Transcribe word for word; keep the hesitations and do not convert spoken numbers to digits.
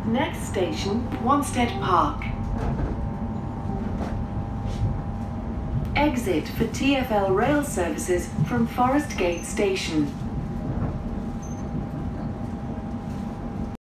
Next station, Wanstead Park. Exit for T f L Rail services from Forest Gate Station.